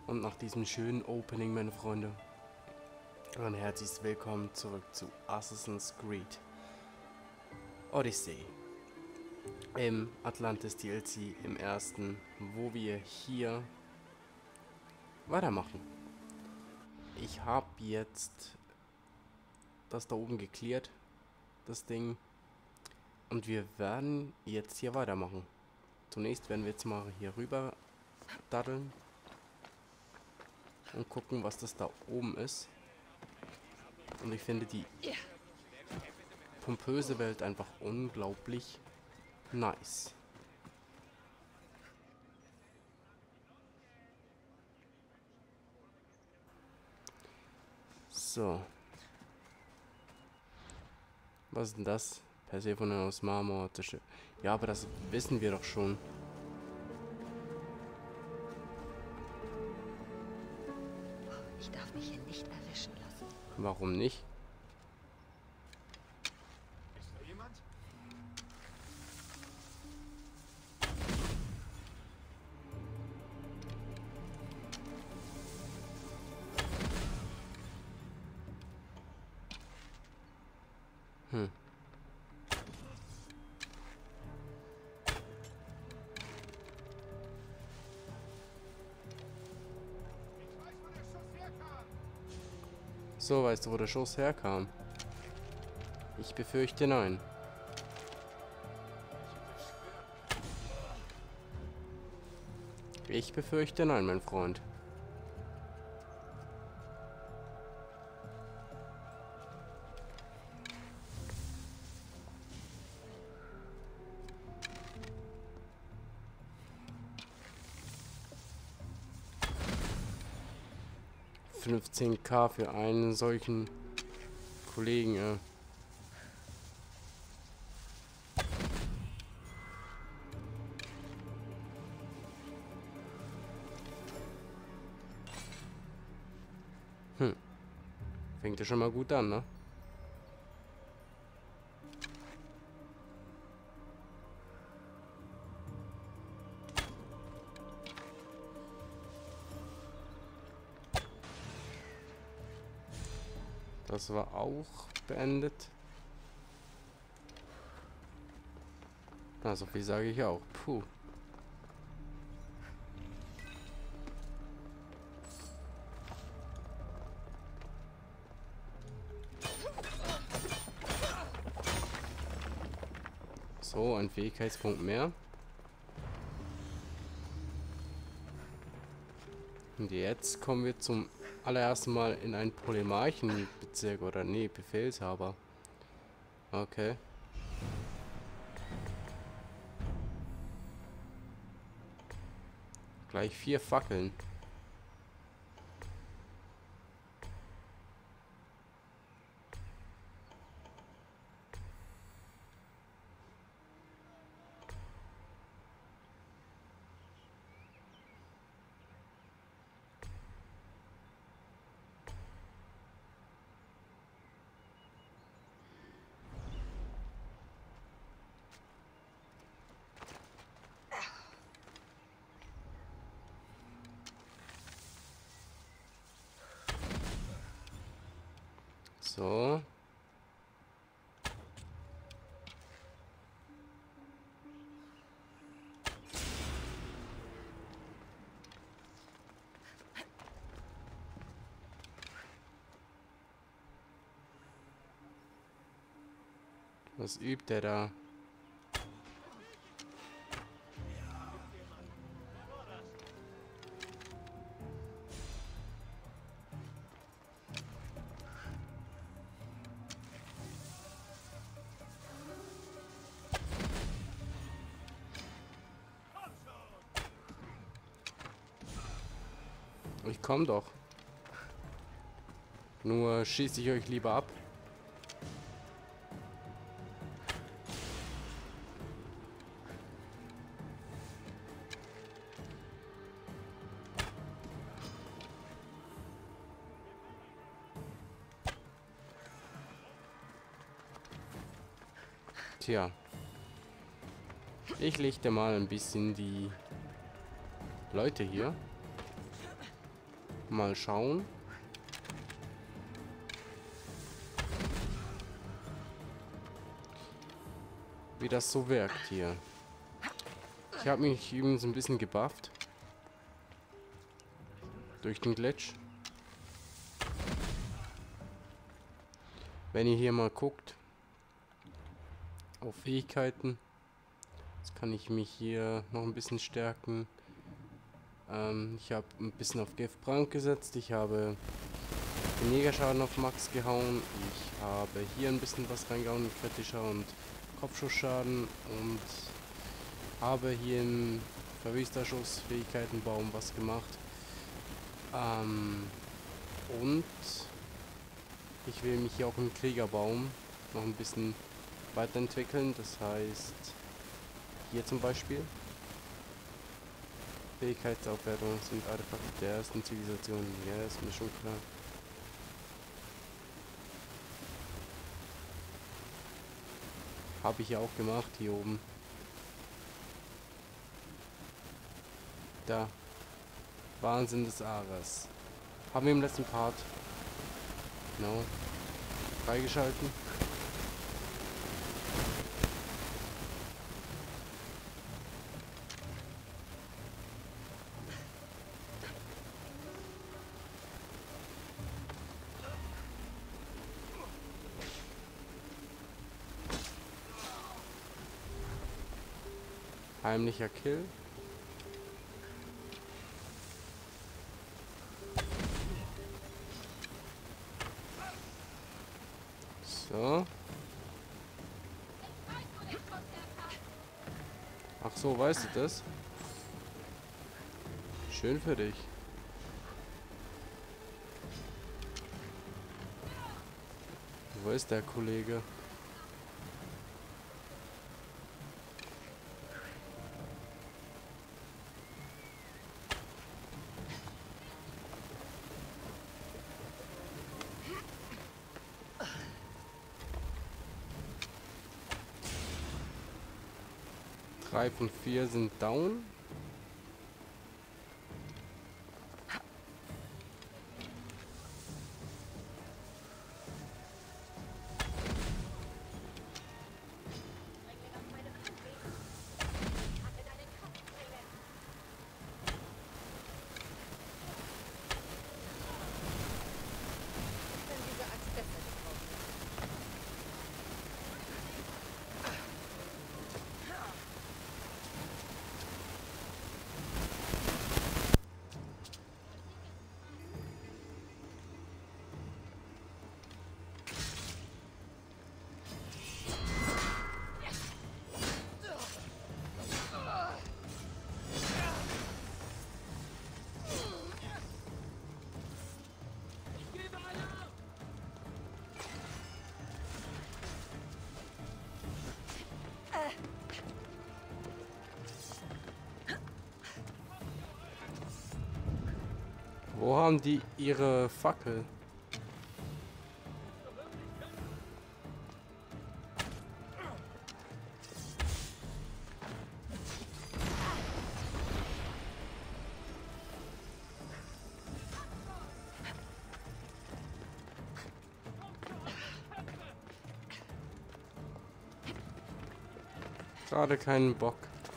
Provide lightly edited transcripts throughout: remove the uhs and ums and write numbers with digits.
Und nach diesem schönen Opening, meine Freunde, ein herzliches Willkommen zurück zu Assassin's Creed Odyssey. Im Atlantis DLC, im ersten, wo wir hier weitermachen. Ich habe jetzt das da oben geklärt, das Ding. Und wir werden jetzt hier weitermachen. Zunächst werden wir jetzt mal hier rüber daddeln. Und gucken, was das da oben ist. Und ich finde die pompöse Welt einfach unglaublich nice. So. Was ist denn das? Persephone aus Marmor. Ja, aber das wissen wir doch schon. Ich darf mich hier nicht erwischen lassen. Warum nicht? Ist da jemand? Hm. Ich weiß, wo der Schuss herkam. So, weißt du, wo der Schuss herkam? Ich befürchte nein. Ich befürchte nein, mein Freund. $15.000 für einen solchen Kollegen, Fängt ja schon mal gut an, ne? Das war auch beendet. Na, so viel sage ich auch. Puh. So, ein Fähigkeitspunkt mehr. Und jetzt kommen wir zum allerersten Mal in einen Polemarchenbezirk, oder nee, Befehlshaber. Okay. Gleich 4 Fackeln. So. Was übt der da? Ich komm doch. Nur schieße ich euch lieber ab. Tja. Ich lichte mal ein bisschen die Leute hier. Mal schauen. Wie das so wirkt hier. Ich habe mich übrigens ein bisschen gebufft. Durch den Glitch. Wenn ihr hier mal guckt. Auf Fähigkeiten. Jetzt kann ich mich hier noch ein bisschen stärken. Ich habe ein bisschen auf Giftbrand gesetzt. Ich habe den Jägerschaden auf Max gehauen. Ich habe hier ein bisschen was reingehauen, kritischer und Kopfschussschaden. Und habe hier im Verwüsterschuss Fähigkeitenbaum was gemacht. Und ich will mich hier auch im Kriegerbaum noch ein bisschen weiterentwickeln. Das heißt, hier zum Beispiel. Fähigkeitsaufwertung sind Artefakte der ersten Zivilisation. Ja, ist mir schon klar. Habe ich ja auch gemacht hier oben. Da. Wahnsinn des Ares. Haben wir im letzten Part. Genau. Freigeschalten. Heimlicher Kill. So. Ach so, weißt du das? Schön für dich. Wo ist der Kollege? Drei von 4 sind down. Wo haben die ihre Fackel? Gerade keinen Bock.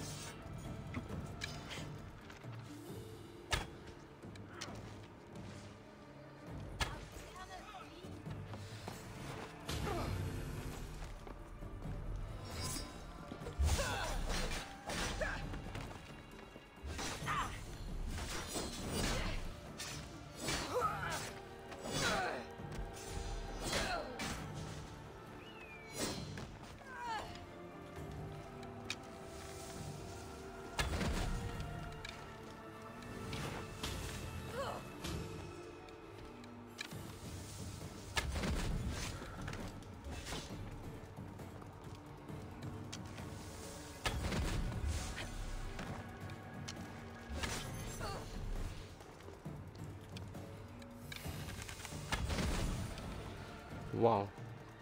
Wow.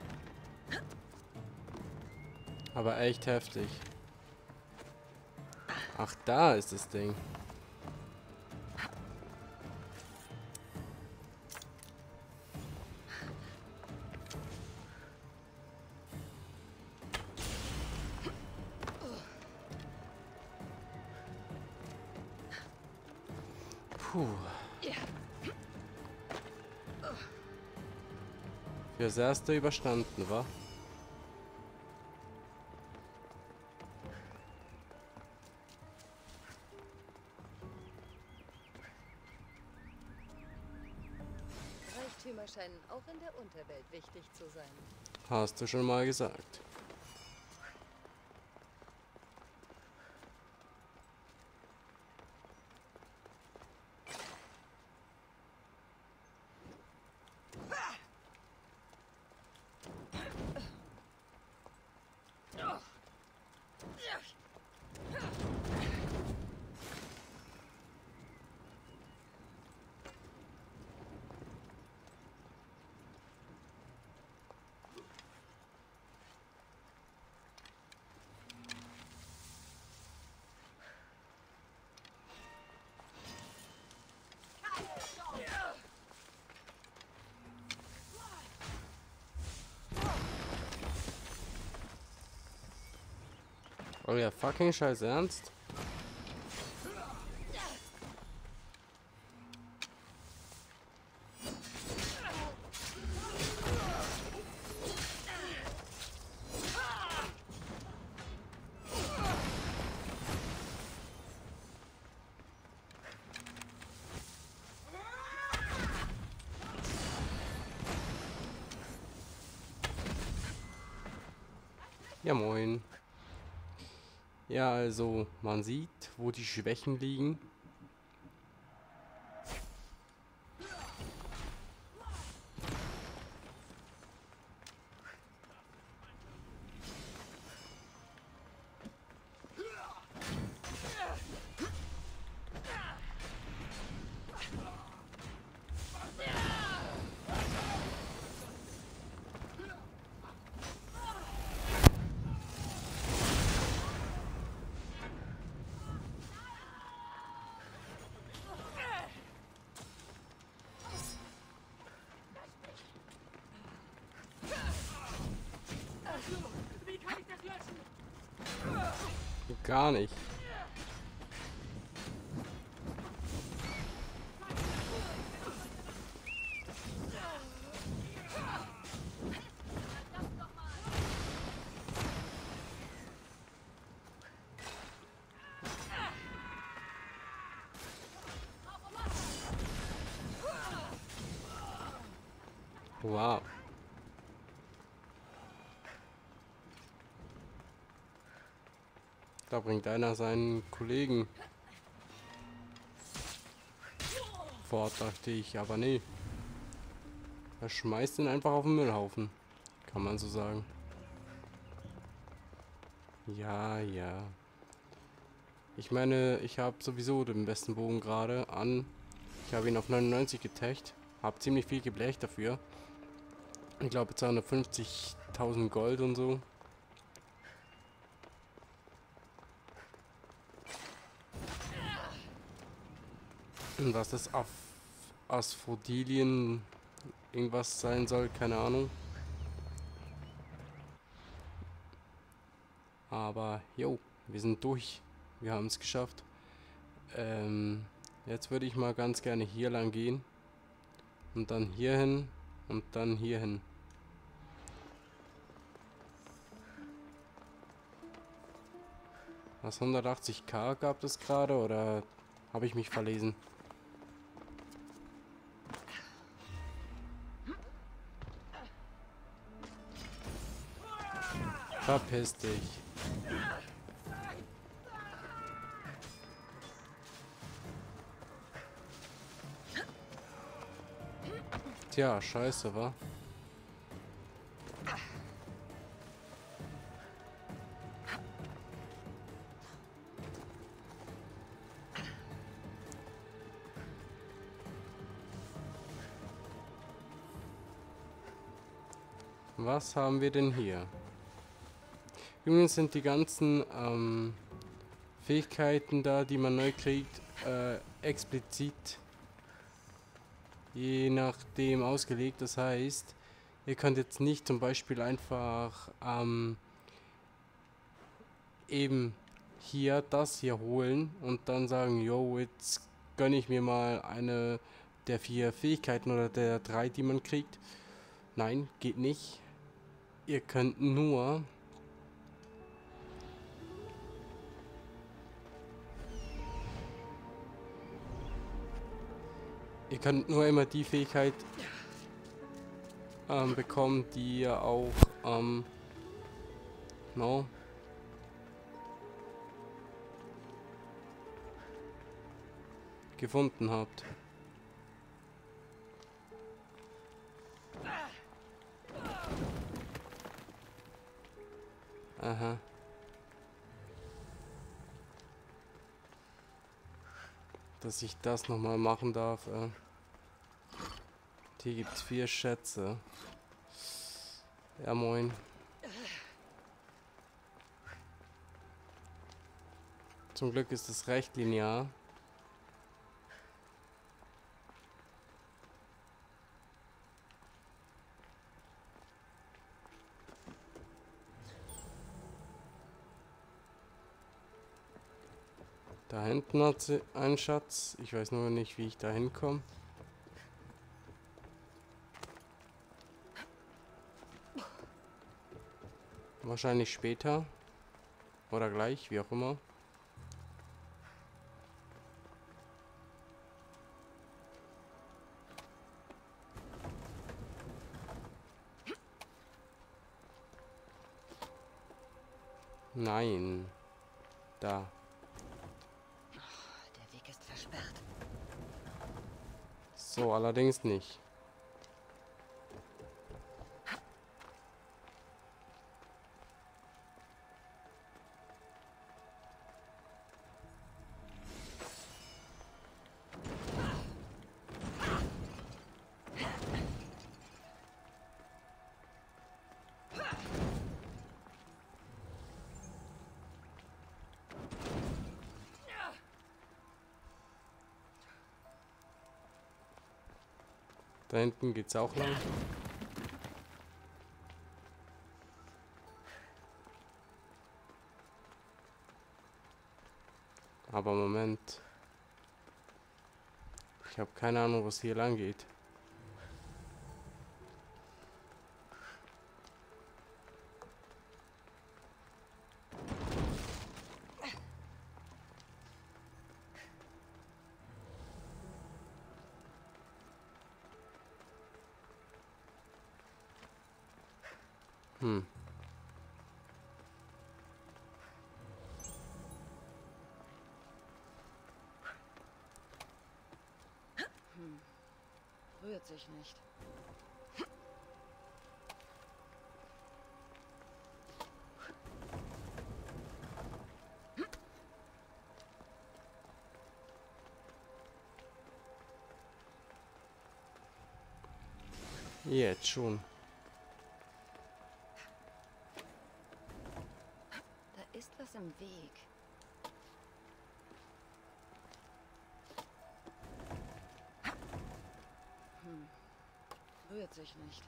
Aber echt heftig. Ach, da ist das Ding. Puh. Fürs Erste überstanden, wa? Reichtümer scheinen auch in der Unterwelt wichtig zu sein. Hast du schon mal gesagt. Euer fucking Scheiß Ernst? Ja, moin. Ja, also man sieht, wo die Schwächen liegen. Gar nicht. Wow. Da bringt einer seinen Kollegen fort, dachte ich, aber nee. Er schmeißt ihn einfach auf den Müllhaufen. Kann man so sagen. Ja, ja. Ich meine, ich habe sowieso den besten Bogen gerade an. Ich habe ihn auf 99 getacht. Habe ziemlich viel geblecht dafür. Ich glaube 250.000 Gold und so. Und was das Asphodilien irgendwas sein soll, keine Ahnung. Aber, jo, wir sind durch. Wir haben es geschafft. Jetzt würde ich mal ganz gerne hier lang gehen. Und dann hier hin. Und dann hier hin. Was, 180k gab es gerade oder habe ich mich verlesen? Verpiss dich. Tja, scheiße, wa? Was haben wir denn hier? Übrigens sind die ganzen Fähigkeiten da, die man neu kriegt, explizit je nachdem ausgelegt. Das heißt, ihr könnt jetzt nicht zum Beispiel einfach eben hier das hier holen und dann sagen, yo, jetzt gönne ich mir mal eine der 4 Fähigkeiten oder der 3, die man kriegt. Nein, geht nicht. Ihr könnt nur... Ihr könnt nur immer die Fähigkeit bekommen, die ihr auch no, gefunden habt. Aha. Dass ich das nochmal machen darf. Hier gibt es 4 Schätze. Ja, moin. Zum Glück ist es recht linear. Da hinten hat sie einen Schatz. Ich weiß nur nicht, wie ich da hinkomme. Wahrscheinlich später. Oder gleich, wie auch immer. Nein. Da. Der Weg ist versperrt. So, allerdings nicht. Da hinten geht's auch lang. Aber Moment. Ich habe keine Ahnung, was hier lang geht. Rührt sich nicht. Jetzt schon. Da ist was im Weg. Rührt sich nicht.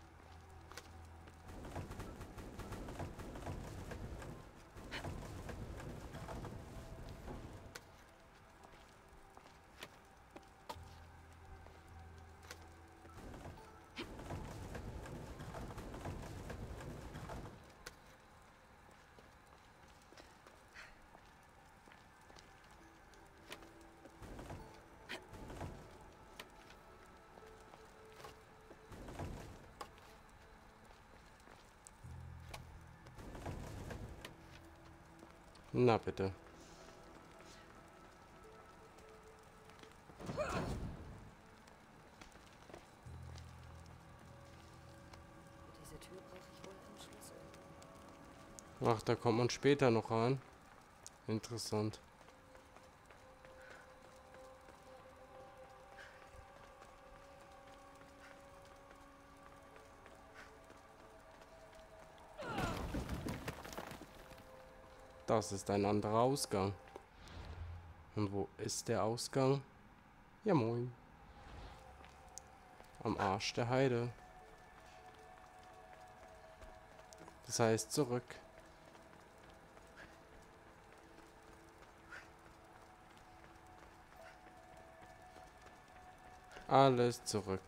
Na bitte. Für diese Tür brauche ich wohl einen Schlüssel. Ach, da kommt man später noch ran. Interessant. Das ist ein anderer Ausgang. Und wo ist der Ausgang? Ja, moin. Am Arsch der Heide. Das heißt zurück. Alles zurück.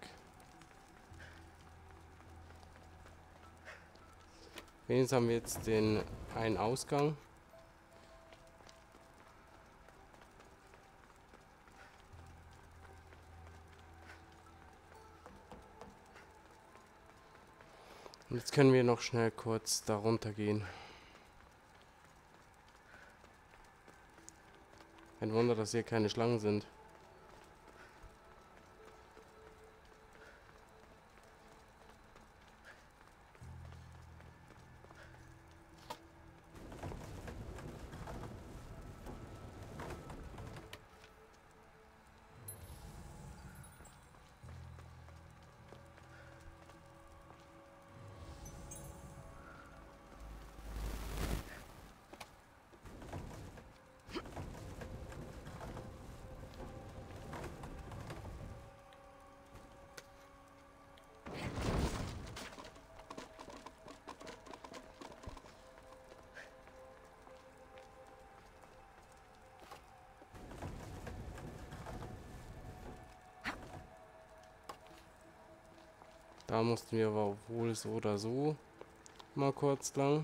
Wenigstens haben wir jetzt den einen Ausgang. Und jetzt können wir noch schnell kurz da runter gehen. Ein Wunder, dass hier keine Schlangen sind. Da mussten wir aber wohl so oder so mal kurz lang.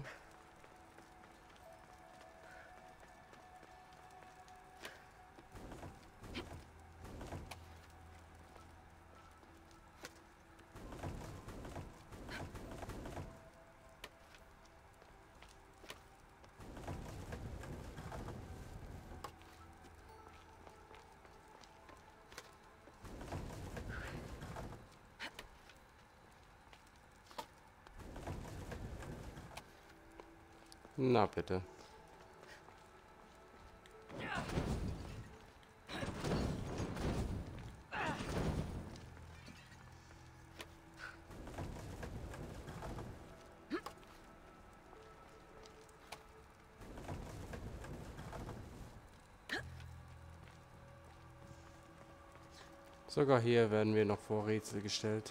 Na bitte. Sogar hier werden wir noch vor Rätsel gestellt.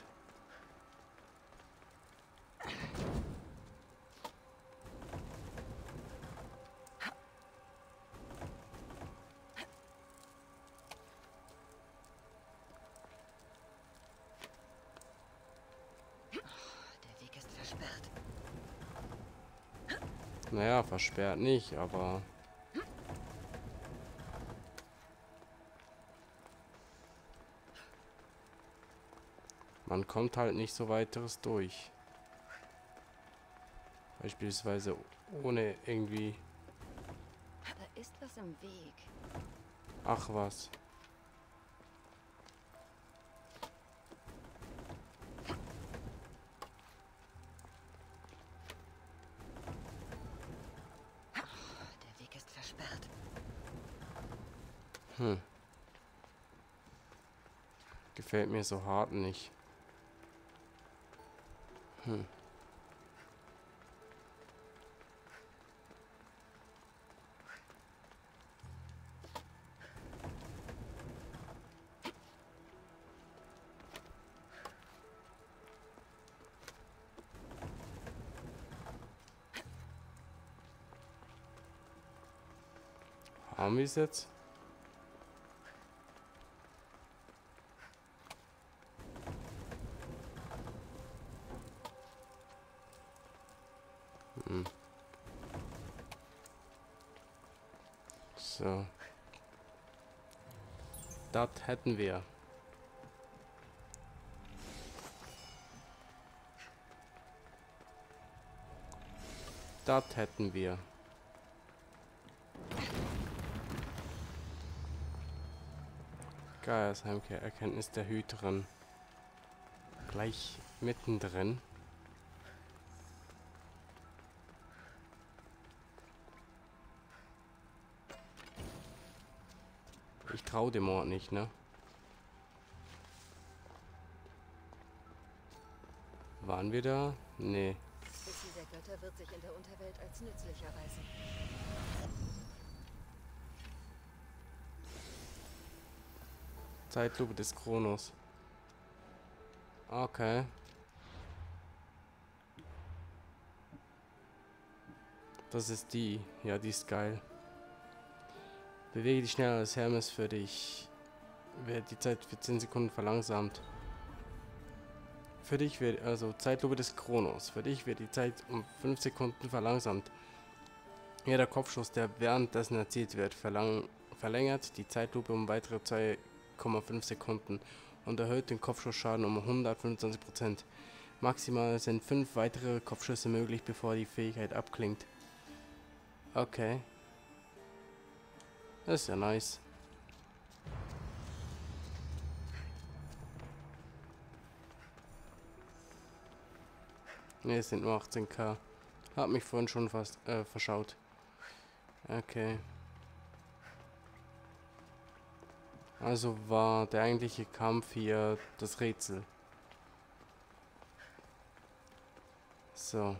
Der Weg ist versperrt. Naja, versperrt nicht, aber... Man kommt halt nicht so weiteres durch. Beispielsweise ohne irgendwie... Da ist was im Weg. Ach was. Der Weg ist versperrt. Gefällt mir so hart nicht. Haben wir es jetzt? So. Das hätten wir. Das hätten wir. Geiles Heimkehr, Erkenntnis der Hüterin. Gleich mittendrin. Ich traue dem Ort nicht, ne? Waren wir da? Nee. Das Wissen der Götter wird sich in der Unterwelt als nützlich erweisen. Zeitlupe des Kronos. Okay. Das ist die. Ja, die ist geil. Bewege dich schneller als Hermes für dich wird die Zeit für 10 Sekunden verlangsamt. Für dich wird, also Zeitlupe des Chronos, für dich wird die Zeit um 5 Sekunden verlangsamt. Jeder Kopfschuss, der währenddessen erzielt wird, verlängert die Zeitlupe um weitere 2,5 Sekunden und erhöht den Kopfschussschaden um 125%. Maximal sind 5 weitere Kopfschüsse möglich, bevor die Fähigkeit abklingt. Okay. Das ist ja nice. Ne, es sind nur 18k. Hab mich vorhin schon fast verschaut. Okay. Also war der eigentliche Kampf hier das Rätsel. So.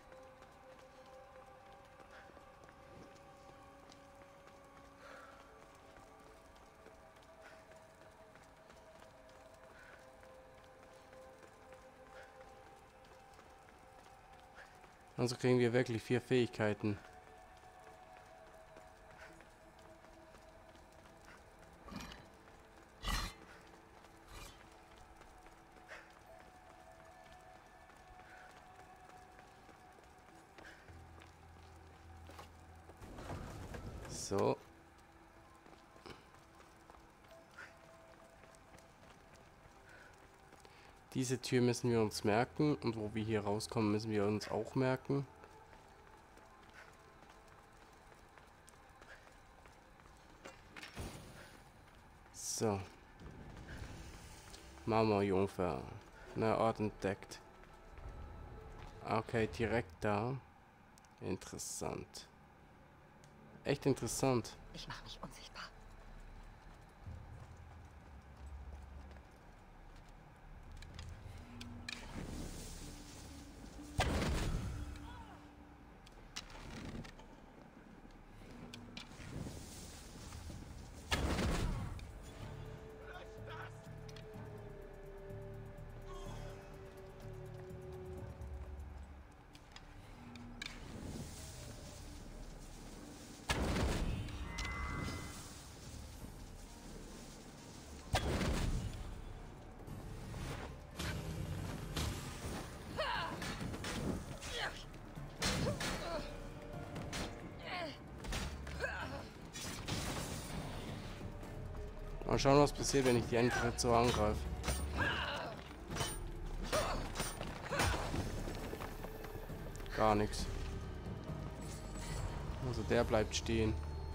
Also kriegen wir wirklich 4 Fähigkeiten. So. Diese Tür müssen wir uns merken und wo wir hier rauskommen, müssen wir uns auch merken. So. Marmorjungfer. Neuer Ort entdeckt. Okay, direkt da. Interessant. Echt interessant. Ich mache mich unsichtbar. Mal schauen, was passiert, wenn ich die einfach jetzt so angreife. Gar nichts. Also der bleibt stehen.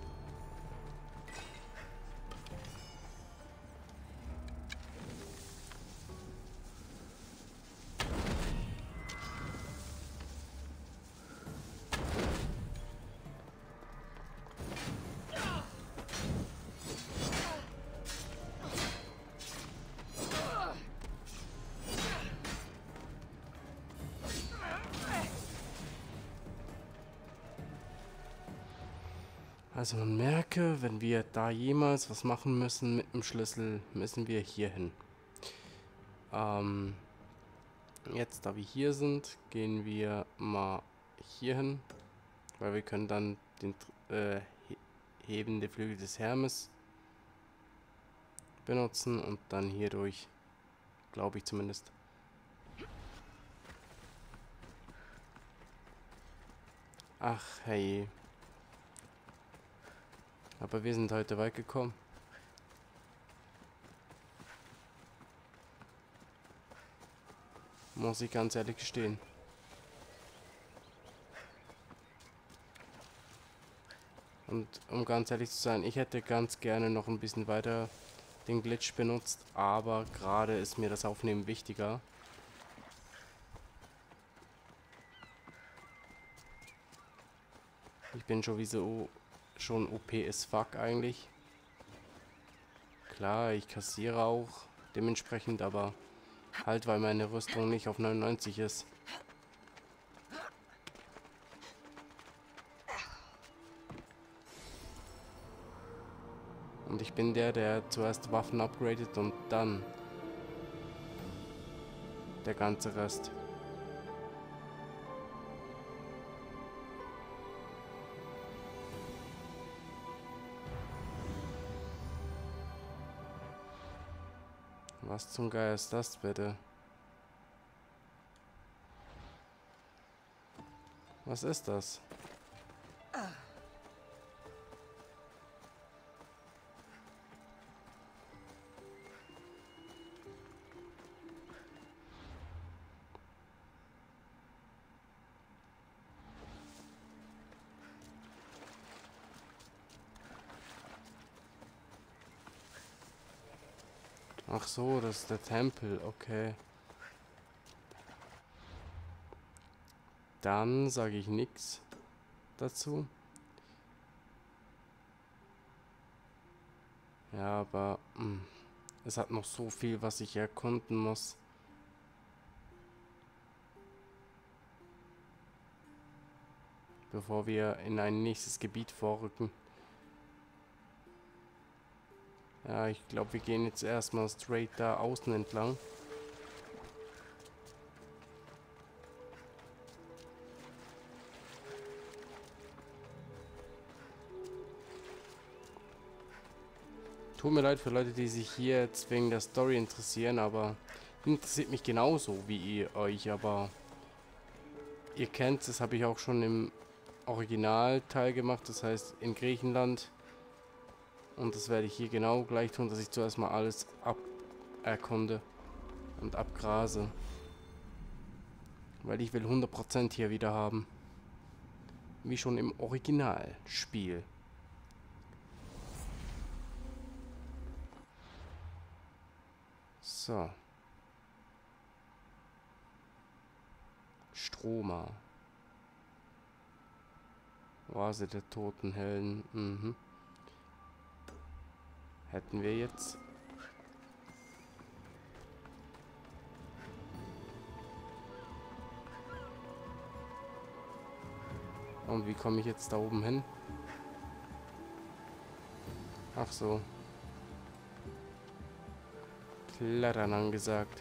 Also man merke, wenn wir da jemals was machen müssen mit dem Schlüssel, müssen wir hier hin. Jetzt, da wir hier sind, gehen wir mal hier hin, weil wir können dann den hebende Flügel des Hermes benutzen und dann hier durch, glaube ich zumindest. Ach, hey. Aber wir sind heute weit gekommen. Muss ich ganz ehrlich gestehen. Und um ganz ehrlich zu sein, ich hätte ganz gerne noch ein bisschen weiter den Glitch benutzt, aber gerade ist mir das Aufnehmen wichtiger. Ich bin sowieso schon OP as fuck eigentlich. Klar, ich kassiere auch dementsprechend, aber halt, weil meine Rüstung nicht auf 99 ist. Und ich bin der zuerst Waffen upgradet und dann der ganze Rest. Was zum Geier ist das bitte? Was ist das? Ach so, das ist der Tempel, okay. Dann sage ich nichts dazu. Ja, aber es hat noch so viel, was ich erkunden muss. Bevor wir in ein nächstes Gebiet vorrücken. Ja, ich glaube, wir gehen jetzt erstmal straight da außen entlang. Tut mir leid für Leute, die sich hier jetzt wegen der Story interessieren, aber interessiert mich genauso wie ihr euch, aber ihr kennt, das habe ich auch schon im Originalteil gemacht, das heißt in Griechenland. Und das werde ich hier genau gleich tun, dass ich zuerst mal alles erkunde und abgrase. Weil ich will 100% hier wieder haben. Wie schon im Originalspiel. So. Stroma. Oase der toten Helden. Mhm. Hätten wir jetzt. Und wie komme ich jetzt da oben hin? Ach so. Klettern angesagt.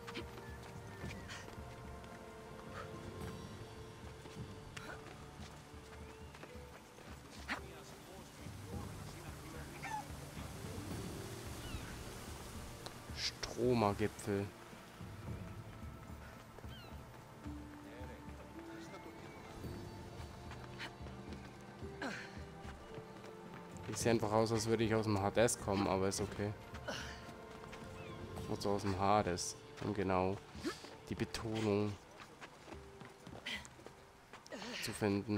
Stroma-Gipfel. Ich sehe einfach aus, als würde ich aus dem Hades kommen, aber ist okay. Also aus dem Hades. Um genau die Betonung zu finden.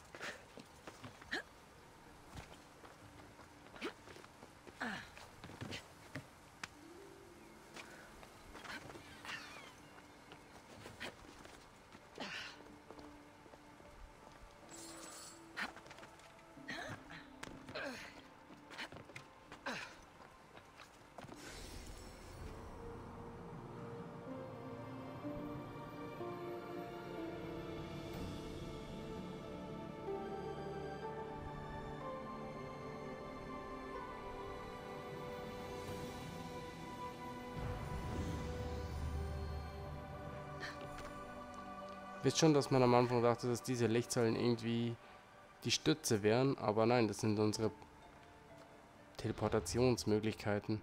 Wisst schon, dass man am Anfang dachte, dass diese Lichtsäulen irgendwie die Stütze wären, aber nein, das sind unsere Teleportationsmöglichkeiten.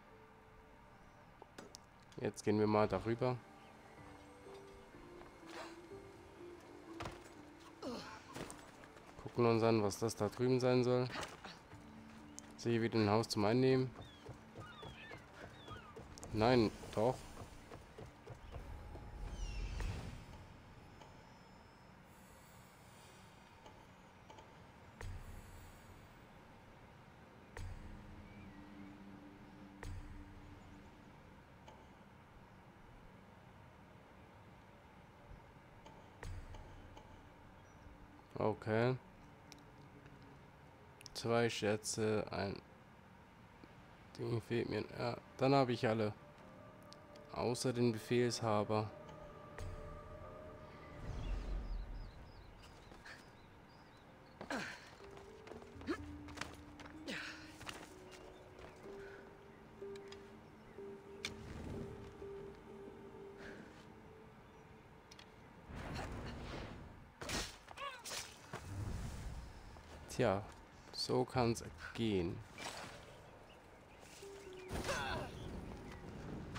Jetzt gehen wir mal darüber. Gucken uns an, was das da drüben sein soll. Sehe ich wieder ein Haus zum Einnehmen? Nein, doch. Okay. 2 Schätze, ein Ding fehlt mir. Ja, dann habe ich alle. Außer den Befehlshaber. Tja, so kann's gehen.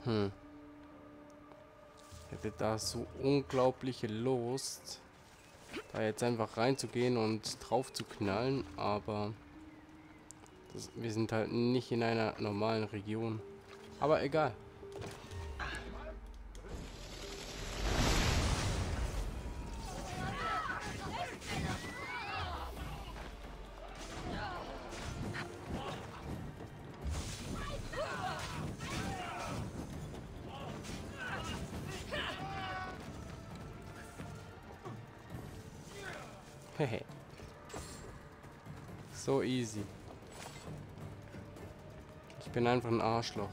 Ich hätte da so unglaubliche Lust, da jetzt einfach reinzugehen und drauf zu knallen, aber wir sind halt nicht in einer normalen Region. Aber egal. Hehe. So easy. Ich bin einfach ein Arschloch.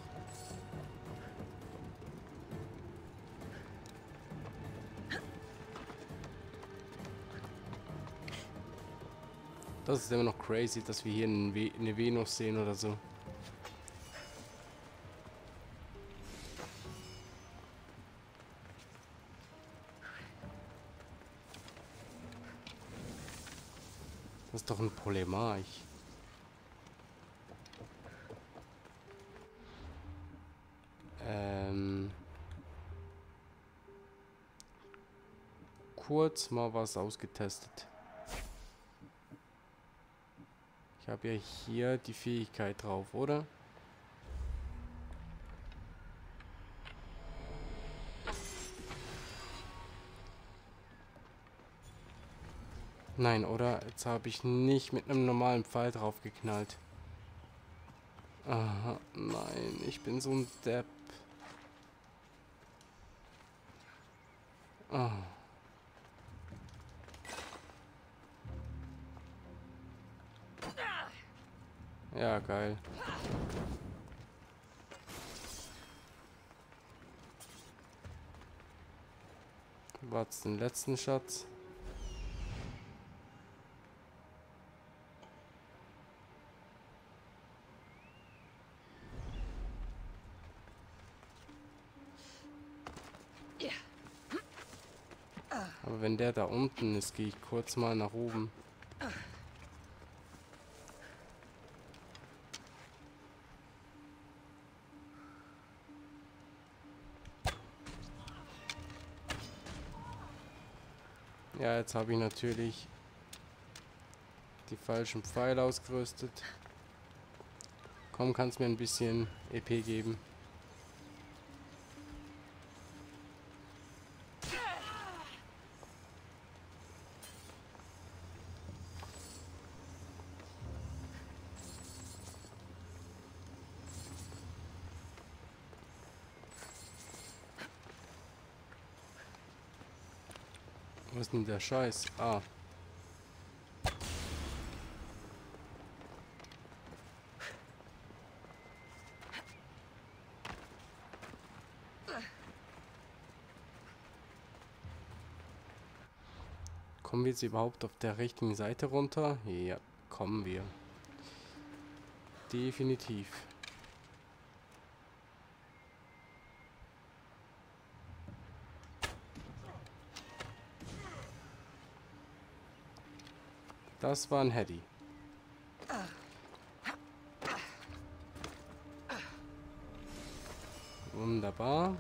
Das ist immer noch crazy, dass wir hier eine Venus sehen oder so. Das ist doch ein Polemarch. Kurz mal was ausgetestet. Ich habe ja hier die Fähigkeit drauf, oder? Nein, oder? Jetzt habe ich nicht mit einem normalen Pfeil drauf geknallt. Aha, nein, ich bin so ein Depp. Ah. Ja, geil. Wart's den letzten Schatz. Aber wenn der da unten ist, gehe ich kurz mal nach oben. Ja, jetzt habe ich natürlich die falschen Pfeile ausgerüstet. Komm, kannst mir ein bisschen EP geben. Was ist denn der Scheiß? Ah. Kommen wir jetzt überhaupt auf der richtigen Seite runter? Ja, kommen wir. Definitiv. Das war ein Heady. Wunderbar.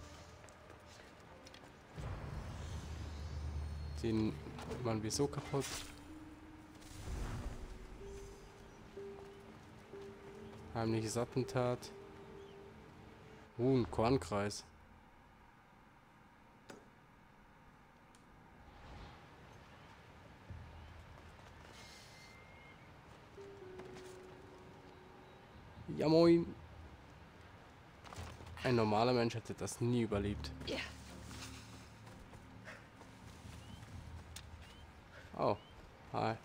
Den machen wir so kaputt. Heimliches Attentat. Ein Kornkreis. Ja moin. Ein normaler Mensch hätte das nie überlebt. Oh, hi.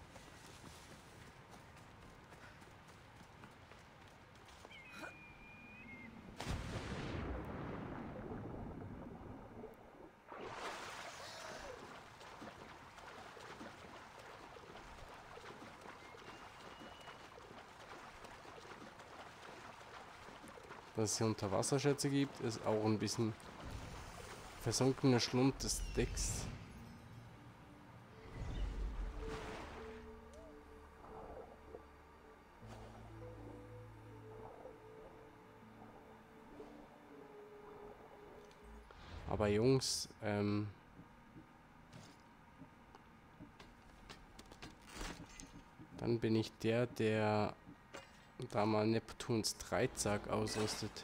Dass es hier Unterwasserschätze gibt, ist auch ein bisschen versunkener Schlund des Decks. Aber Jungs, dann bin ich der da mal Neptuns Dreizack ausrüstet.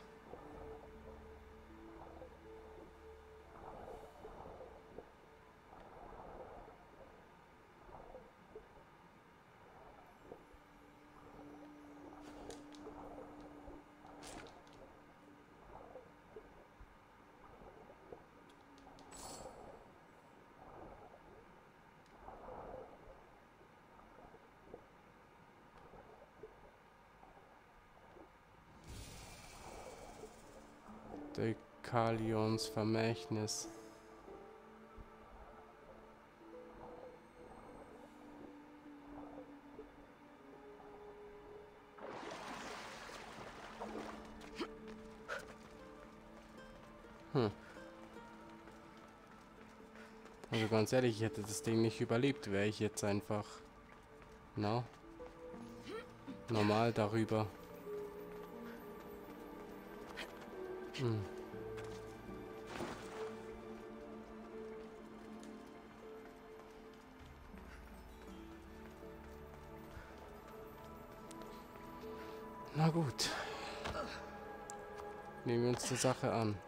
Deukalions Vermächtnis. Also ganz ehrlich, ich hätte das Ding nicht überlebt, wäre ich jetzt einfach, normal darüber. Na gut. Nehmen wir uns die Sache an.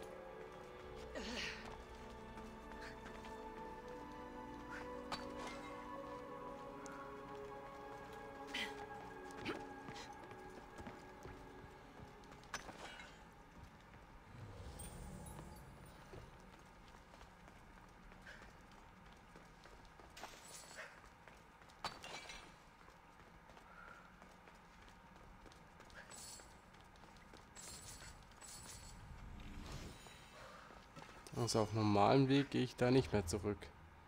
Also auf normalem Weg gehe ich da nicht mehr zurück.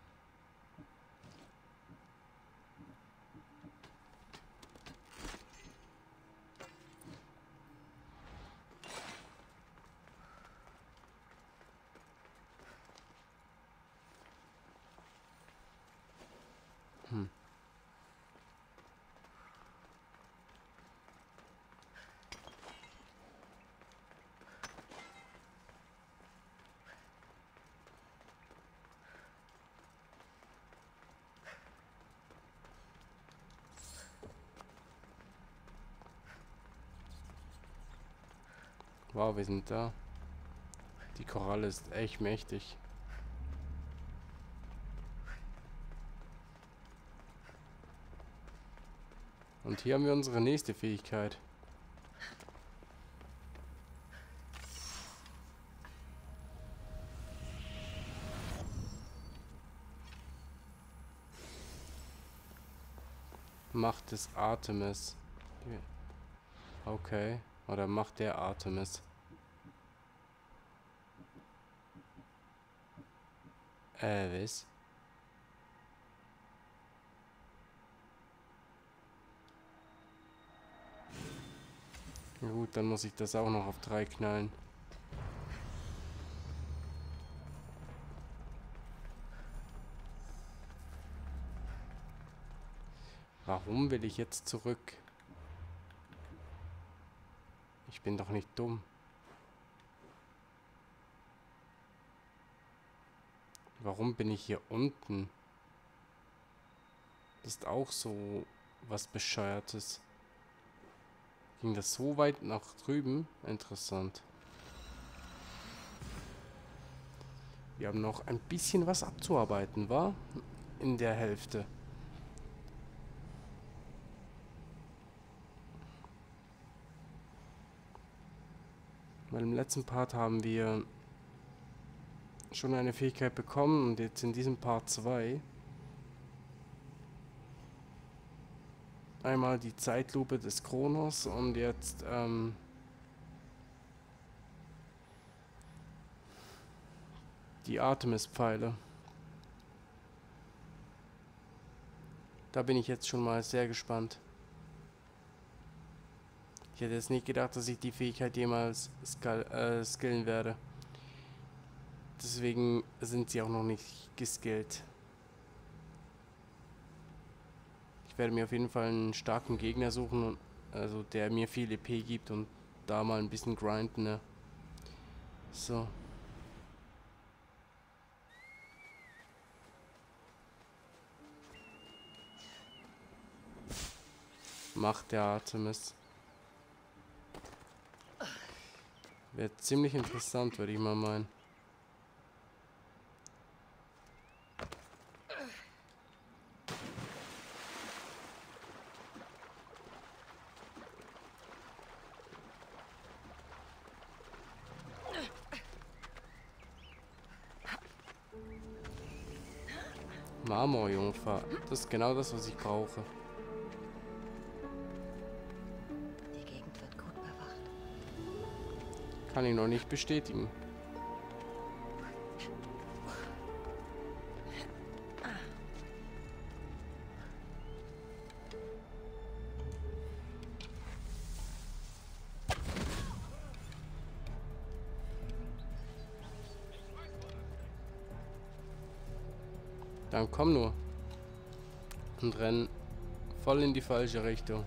Wow, wir sind da. Die Koralle ist echt mächtig. Und hier haben wir unsere nächste Fähigkeit. Macht des Artemis. Okay. Oder Macht der Artemis. Was? Na gut, dann muss ich das auch noch auf 3 knallen. Warum will ich jetzt zurück? Ich bin doch nicht dumm. Warum bin ich hier unten? Das ist auch so was Bescheuertes. Ging das so weit nach drüben? Interessant. Wir haben noch ein bisschen was abzuarbeiten, wa? In der Hälfte. Weil im letzten Part haben wir schon eine Fähigkeit bekommen und jetzt in diesem Part 2 einmal die Zeitlupe des Kronos und jetzt die Artemis-Pfeile. Da bin ich jetzt schon mal sehr gespannt. Ich hätte jetzt nicht gedacht, dass ich die Fähigkeit jemals skillen werde. Deswegen sind sie auch noch nicht geskillt. Ich werde mir auf jeden Fall einen starken Gegner suchen, also der mir viel EP gibt und da mal ein bisschen grinden, ne? So. macht der Artemis. Wäre ziemlich interessant, würde ich mal meinen. Marmorjungfer. Das ist genau das, was ich brauche. Die Gegend wird gut bewacht. Kann ich noch nicht bestätigen. Dann komm nur. Und renn voll in die falsche Richtung.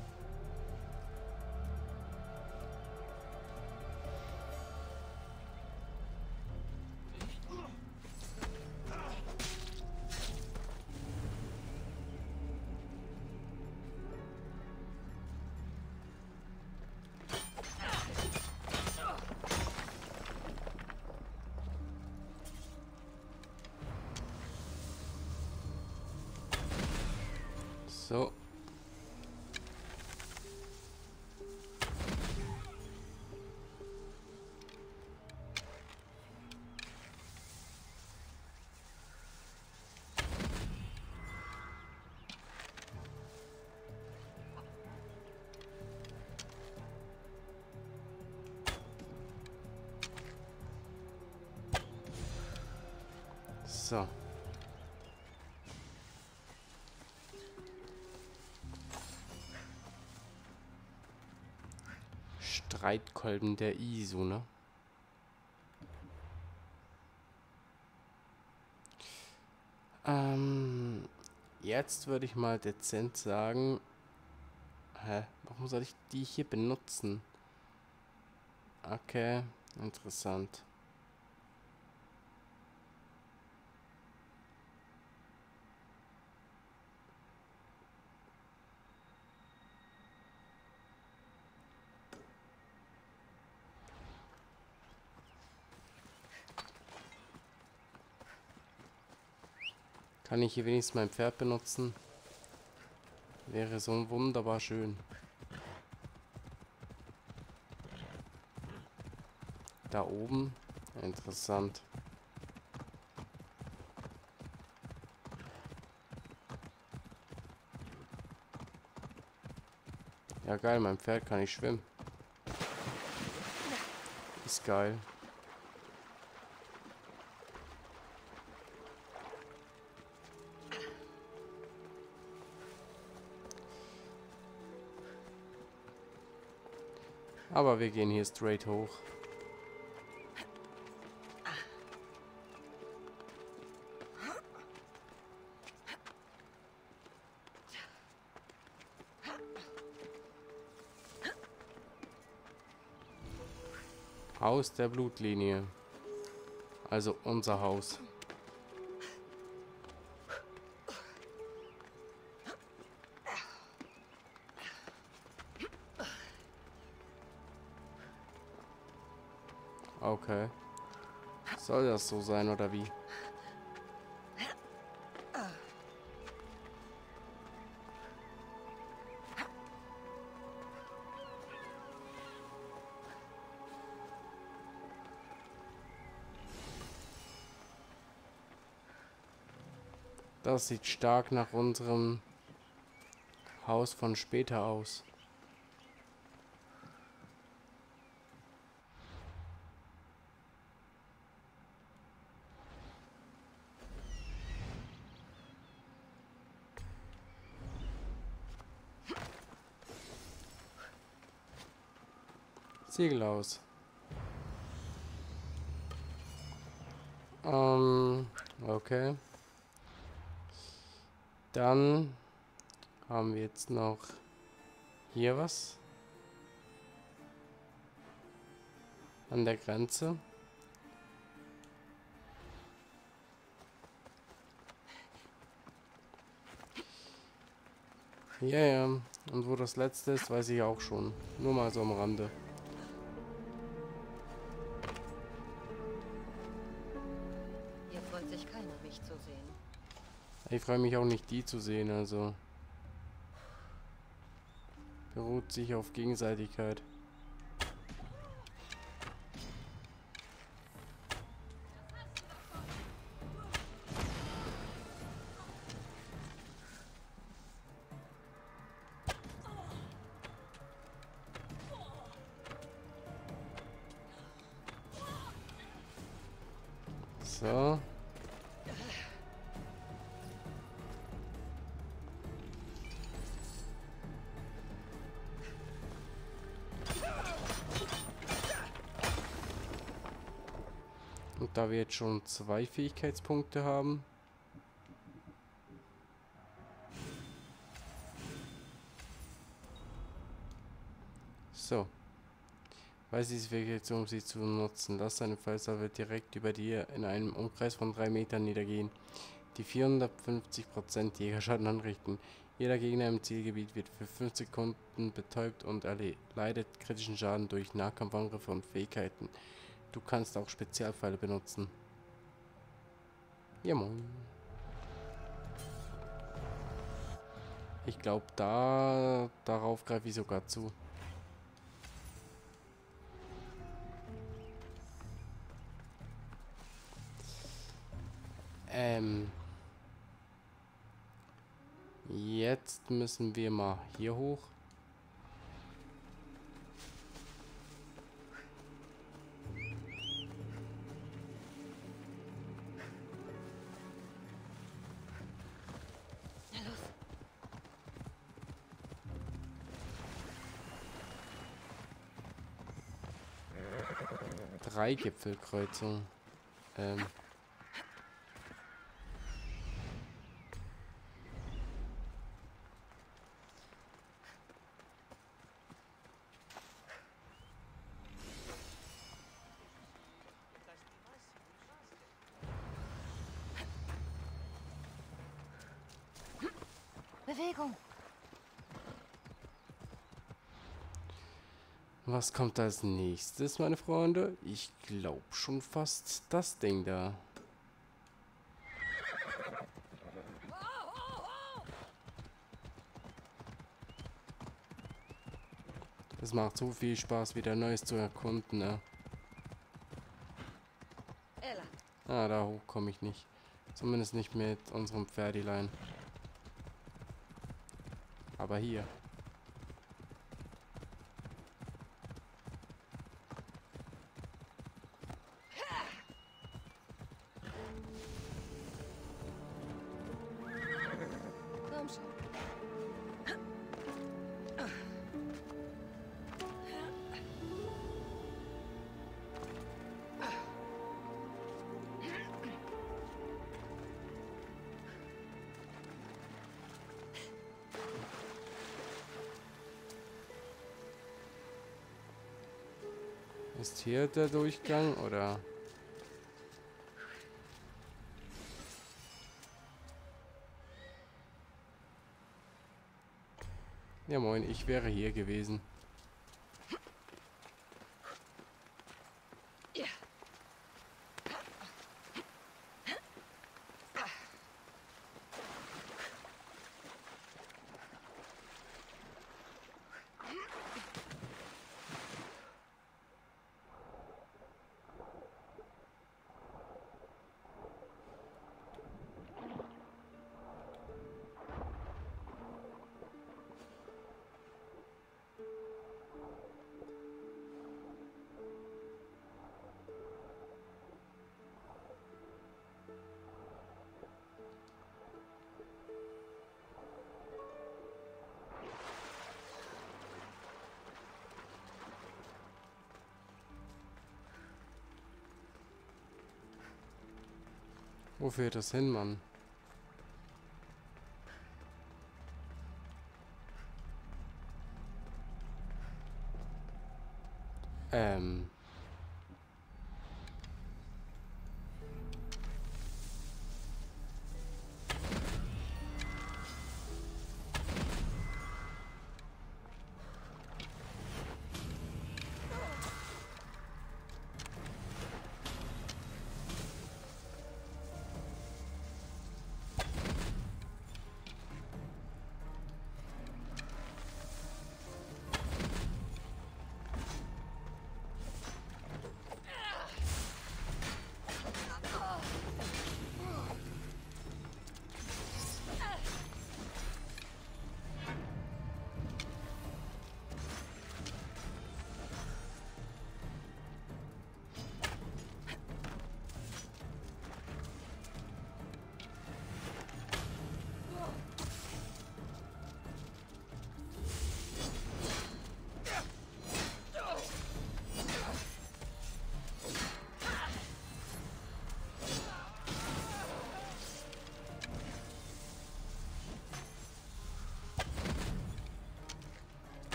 So. So. Streitkolben der ISO, ne? Jetzt würde ich mal dezent sagen. Hä? Warum soll ich die hier benutzen? Okay, interessant. Kann ich hier wenigstens mein Pferd benutzen? Wäre so wunderbar schön. Da oben. Interessant. Ja geil, mein Pferd kann nicht schwimmen. Ist geil. Aber wir gehen hier straight hoch. Haus der Blutlinie. Also unser Haus. Okay. Soll das so sein oder wie? Das sieht stark nach unserem Haus von später aus. Segel aus. Okay. Dann haben wir jetzt noch hier was. An der Grenze. Ja, ja. Und wo das letzte ist, weiß ich auch schon. Nur mal so am Rande. Hier freut sich keiner, mich zu sehen. Ich freue mich auch nicht, die zu sehen, also. Beruht sich auf Gegenseitigkeit. So. Und da wir jetzt schon 2 Fähigkeitspunkte haben, so, weiß ich es wirklich, um sie zu nutzen. Lass eine Fallsalve direkt über dir in einem Umkreis von 3 Metern niedergehen, die 450% Jägerschaden anrichten. Jeder Gegner im Zielgebiet wird für 5 Sekunden betäubt und leidet kritischen Schaden durch Nahkampfangriffe und Fähigkeiten. Du kannst auch Spezialpfeile benutzen. Ja, moin. Ich glaube, darauf greife ich sogar zu. Jetzt müssen wir mal hier hoch. Na los. Drei Gipfelkreuzungen. Bewegung. Was kommt als nächstes, meine Freunde? Ich glaube schon fast das Ding da. Es macht so viel Spaß, wieder Neues zu erkunden, ne? Ella. Ah, da hoch komme ich nicht. Zumindest nicht mit unserem Pferdilein. Aber hier. Komm schon. Ist hier der Durchgang, oder? Ja moin, ich wäre hier gewesen. Ja. Wo führt das hin, Mann?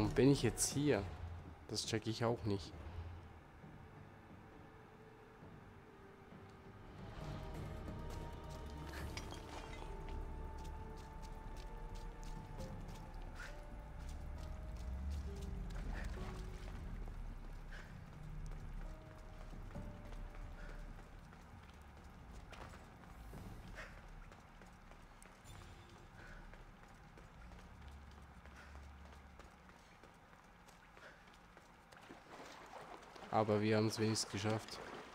Warum bin ich jetzt hier? Das check ich auch nicht. Aber wir haben es wenigstens geschafft.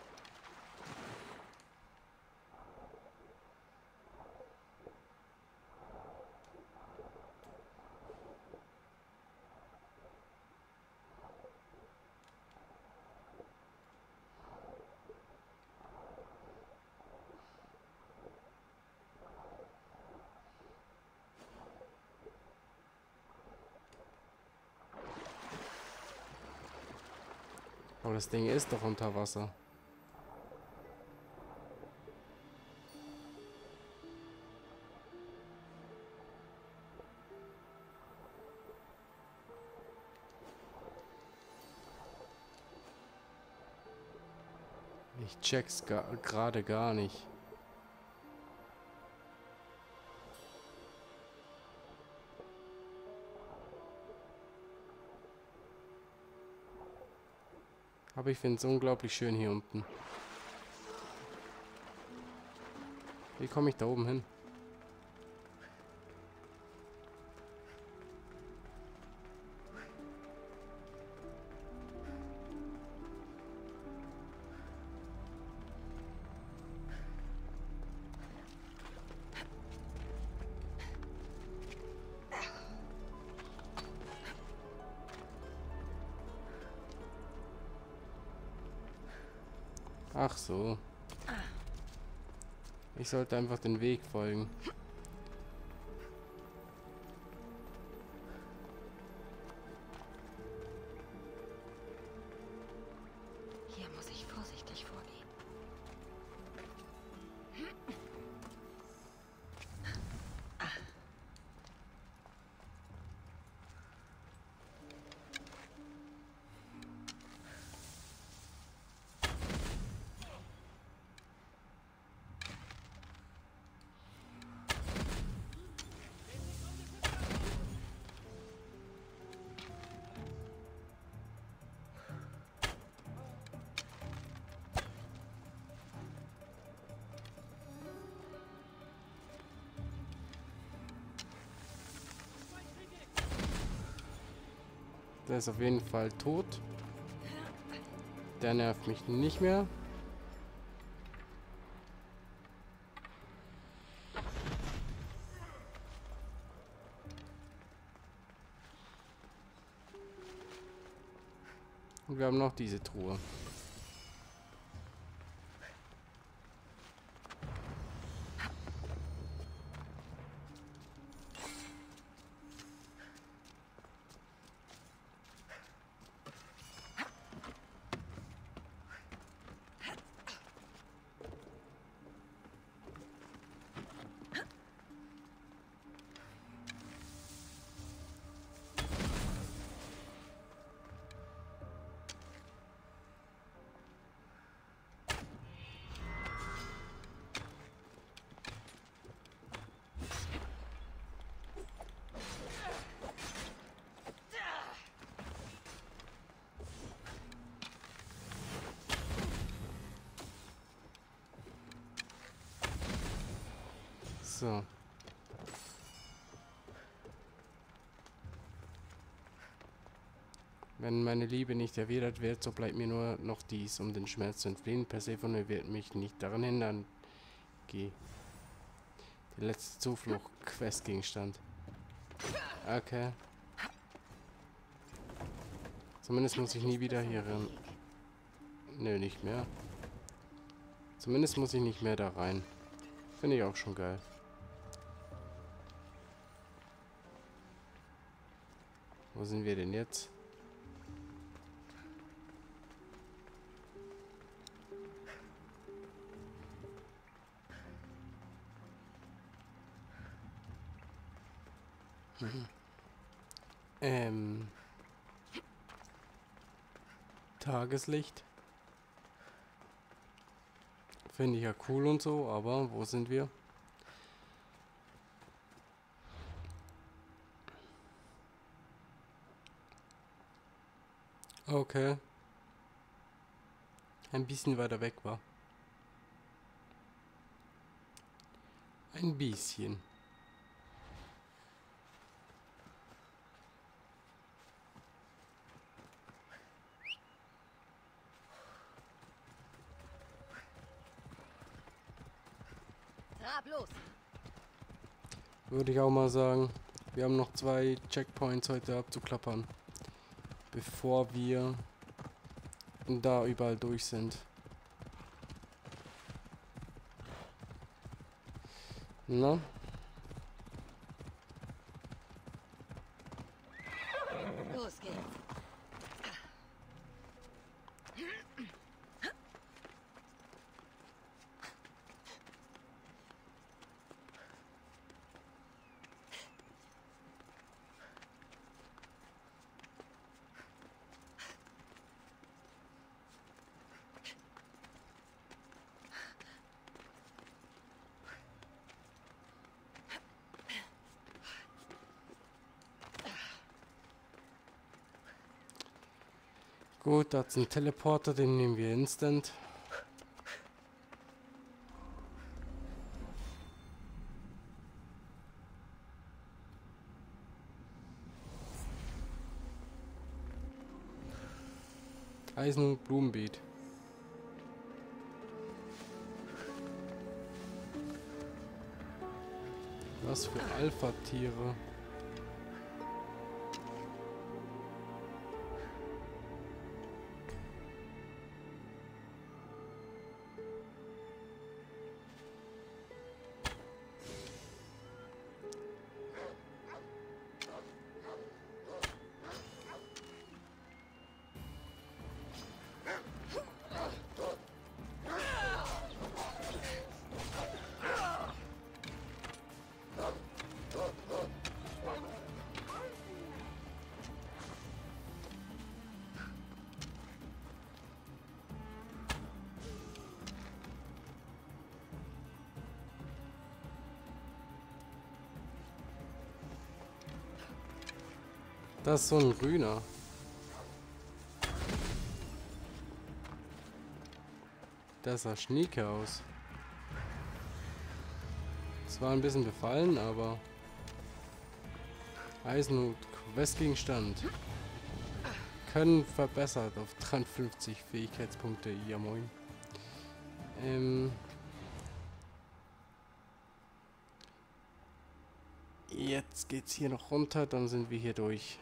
Aber das Ding ist doch unter Wasser. Ich check's gerade gar nicht. Aber ich finde es unglaublich schön hier unten. Wie komme ich da oben hin? Ach so. Ich sollte einfach den Weg folgen. Hier muss ich vorsichtig vorgehen. Der ist auf jeden Fall tot. Der nervt mich nicht mehr. Und wir haben noch diese Truhe. So. Wenn meine Liebe nicht erwidert wird, so bleibt mir nur noch dies, um den Schmerz zu entfliehen. Persephone wird mich nicht daran hindern. Geh. Die letzte Zuflucht, Questgegenstand. Okay. Zumindest muss ich nie wieder hier rein. Nö, nicht mehr. Zumindest muss ich nicht mehr da rein. Finde ich auch schon geil. Wo sind wir denn jetzt? Tageslicht. Finde ich ja cool und so, aber wo sind wir? Okay. Ein bisschen weiter weg war. Ein bisschen. Trab los! Würde ich auch mal sagen. Wir haben noch 2 Checkpoints heute abzuklappern, bevor wir da überall durch sind. Na? Los geht's! Gut, da ist ein Teleporter, den nehmen wir instant. Eisen- und Blumenbeet. Was für Alpha-Tiere. Das ist so ein grüner. Der sah schnieke aus. Zwar ein bisschen befallen, aber Eisen- und Questgegenstand. Können verbessert auf 53 Fähigkeitspunkte. Ja moin. Jetzt geht's hier noch runter, dann sind wir hier durch.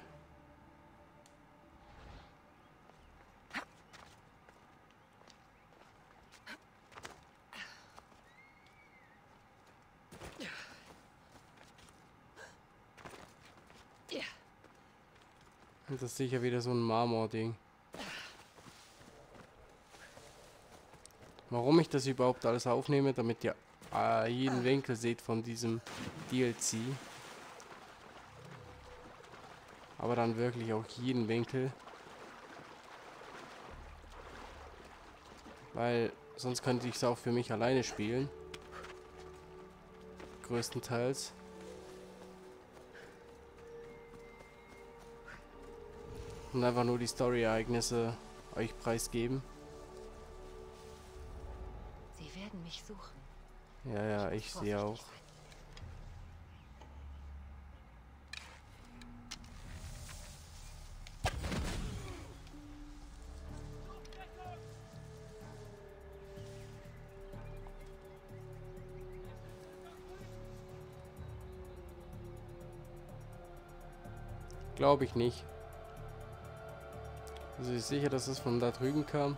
Und das ist sicher wieder so ein Marmor-Ding. Warum ich das überhaupt alles aufnehme, damit ihr jeden Winkel seht von diesem DLC. Aber dann wirklich auch jeden Winkel. Weil sonst könnte ich es auch für mich alleine spielen. Größtenteils. Und einfach nur die Story-Ereignisse euch preisgeben. Sie werden mich suchen. Ja, ja, ich sehe auch. Glaube ich nicht. Also ich sicher, dass es von da drüben kam.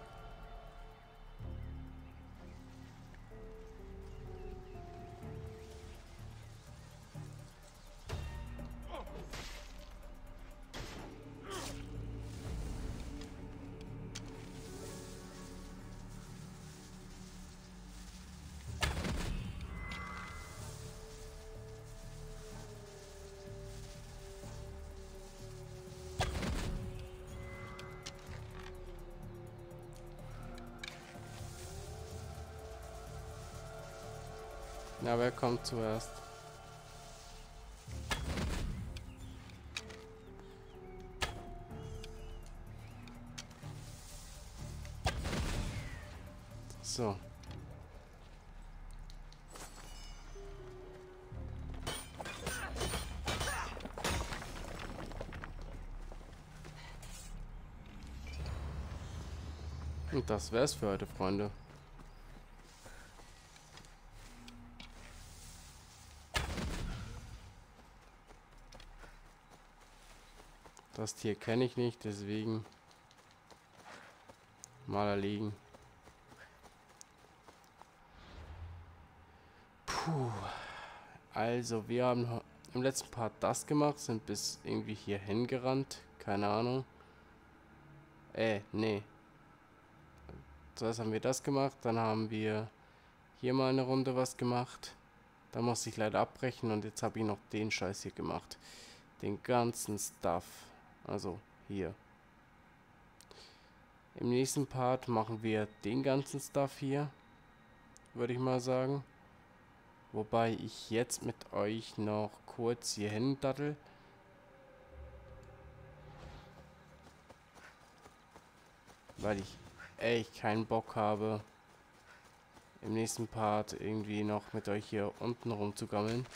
Na, wer kommt zuerst? So. Und das wär's für heute, Freunde. Das Tier kenne ich nicht, deswegen mal erlegen. Puh. Also, wir haben im letzten Part das gemacht, sind bis irgendwie hier hingerannt. Keine Ahnung. Nee. Zuerst haben wir das gemacht, dann haben wir hier mal eine Runde was gemacht. Da musste ich leider abbrechen und jetzt habe ich noch den Scheiß hier gemacht. Den ganzen Stuff. Also hier. Im nächsten Part machen wir den ganzen Stuff hier. Würde ich mal sagen. Wobei ich jetzt mit euch noch kurz hier hin daddel. Weil ich echt keinen Bock habe, im nächsten Part irgendwie noch mit euch hier unten rumzugammeln.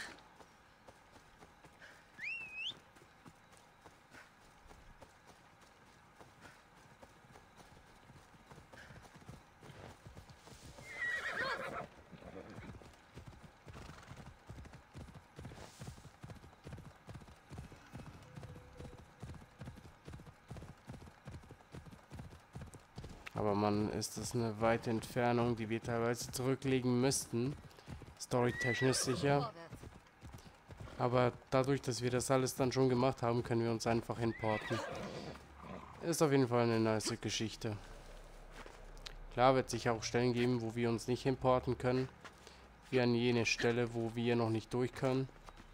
Aber man, ist das eine weite Entfernung, die wir teilweise zurücklegen müssten. Storytechnisch sicher. Aber dadurch, dass wir das alles dann schon gemacht haben, können wir uns einfach importen. Ist auf jeden Fall eine nice Geschichte. Klar wird es sicher auch Stellen geben, wo wir uns nicht importen können. Wie an jene Stelle, wo wir noch nicht durch können.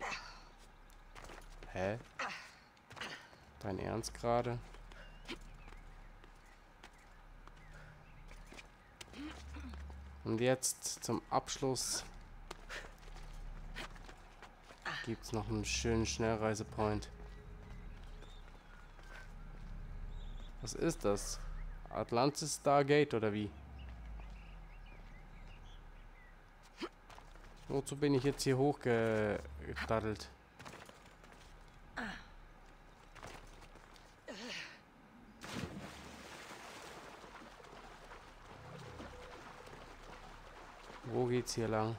Hä? Dein Ernst gerade? Und jetzt zum Abschluss gibt es noch einen schönen Schnellreisepoint. Was ist das? Atlantis Stargate oder wie? Wozu bin ich jetzt hier hochgedaddelt? Wo geht's hier lang?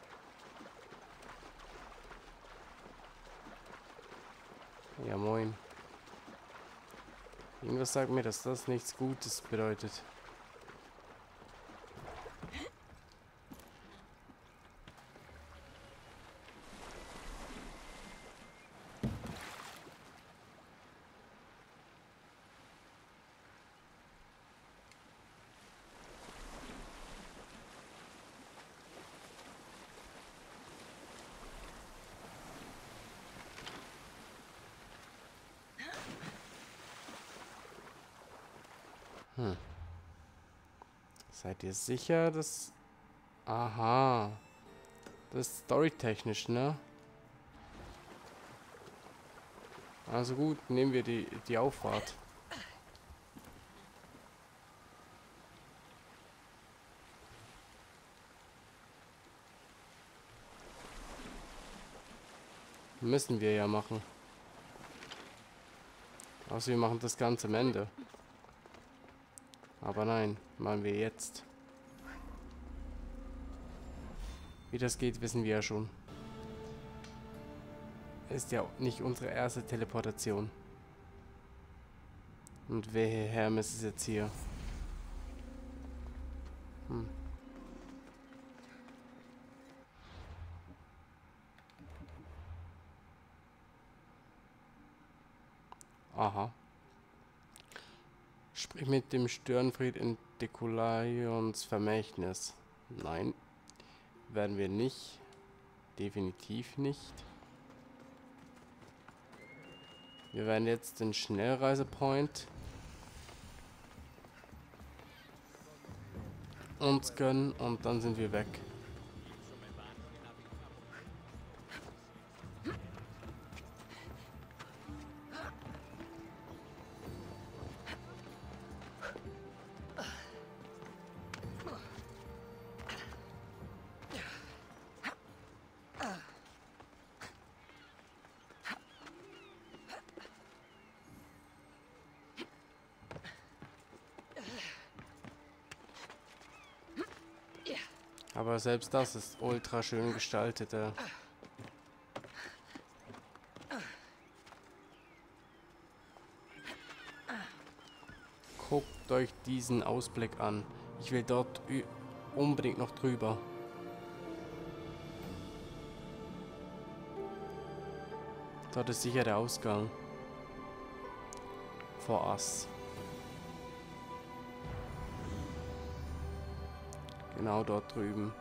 Ja, moin. Irgendwas sagt mir, dass das nichts Gutes bedeutet. Seid ihr sicher, dass... Aha. Das ist storytechnisch, ne? Also gut, nehmen wir die Auffahrt. Müssen wir ja machen. Außer wir machen das Ganze am Ende. Aber nein, machen wir jetzt. Wie das geht, wissen wir ja schon. Ist ja nicht unsere erste Teleportation. Und wer Hermes ist jetzt hier? Aha. Sprich mit dem Störenfried in Dekulaions Vermächtnis. Nein. Werden wir nicht. Definitiv nicht. Wir werden jetzt den Schnellreisepoint uns gönnen und dann sind wir weg. Aber selbst das ist ultra schön gestaltet. Guckt euch diesen Ausblick an. Ich will dort unbedingt noch drüber. Dort ist sicher der Ausgang. For us. Genau dort drüben.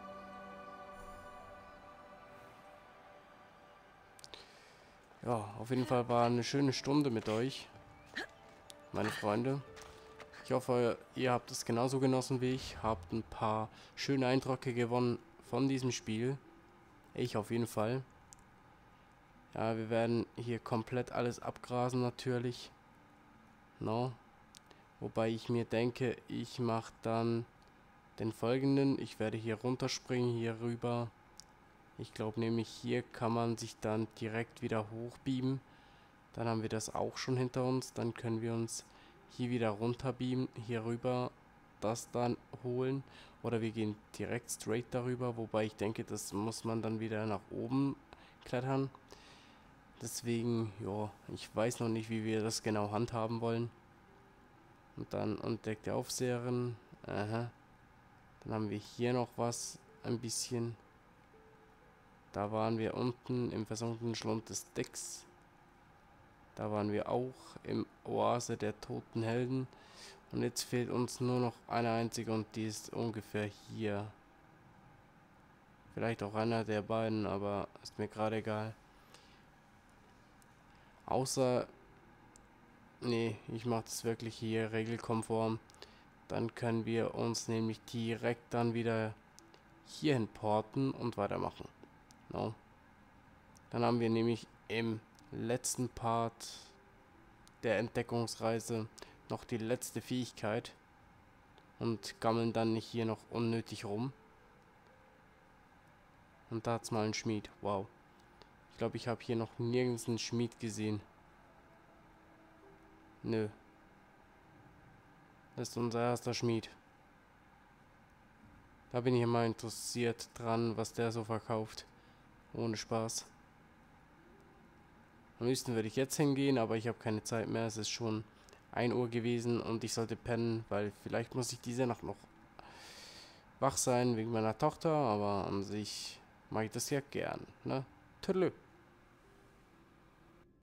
Ja, auf jeden Fall war eine schöne Stunde mit euch, meine Freunde. Ich hoffe, ihr habt es genauso genossen wie ich. Habt ein paar schöne Eindrücke gewonnen von diesem Spiel. Ich auf jeden Fall. Ja, wir werden hier komplett alles abgrasen natürlich. No. Wobei ich mir denke, ich mache dann den folgenden. Ich werde hier runterspringen, hier rüber. Ich glaube nämlich, hier kann man sich dann direkt wieder hochbeamen. Dann haben wir das auch schon hinter uns. Dann können wir uns hier wieder runterbeamen, hier rüber das dann holen. Oder wir gehen direkt straight darüber. Wobei ich denke, das muss man dann wieder nach oben klettern. Deswegen, ja, ich weiß noch nicht, wie wir das genau handhaben wollen. Und dann entdeckt der Aufseherin. Aha. Dann haben wir hier noch was, ein bisschen. Da waren wir unten im versunkenen Schlund des Decks. Da waren wir auch im Oase der toten Helden. Und jetzt fehlt uns nur noch eine einzige und die ist ungefähr hier. Vielleicht auch einer der beiden, aber ist mir gerade egal. Außer, nee, ich mache das wirklich hier regelkonform. Dann können wir uns nämlich direkt dann wieder hierhin porten und weitermachen. No. Dann haben wir nämlich im letzten Part der Entdeckungsreise noch die letzte Fähigkeit und gammeln dann nicht hier noch unnötig rum. Und da hat's mal einen Schmied. Wow. Ich glaube, ich habe hier noch nirgends einen Schmied gesehen. Nö. Das ist unser erster Schmied. Da bin ich immer interessiert dran, was der so verkauft. Ohne Spaß. Am liebsten würde ich jetzt hingehen, aber ich habe keine Zeit mehr. Es ist schon 1 Uhr gewesen und ich sollte pennen, weil vielleicht muss ich diese Nacht noch wach sein wegen meiner Tochter, aber an sich mache ich das ja gern, ne? Tüdelü.